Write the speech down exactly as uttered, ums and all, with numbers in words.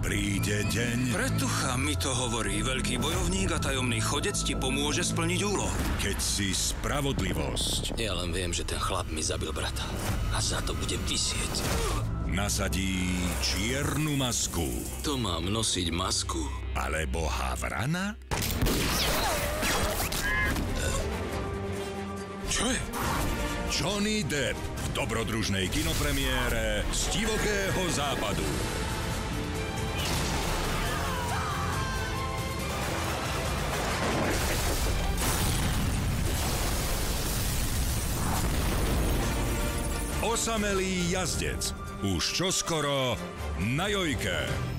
príde deň, Pretucha mi to hovorí. Veľký bojovník a tajomný chodec ti pomôže splniť úlohu. keď si spravodlivosť Ja len viem, že ten chlap mi zabil brata. A za to bude visieť. nasadí čiernu masku. To mám nosiť masku? Alebo havrana? Čo je? Johnny Depp v dobrodružnej kinopremiére z divokého západu. Osamelý jazdec. Už čoskoro na Jojke.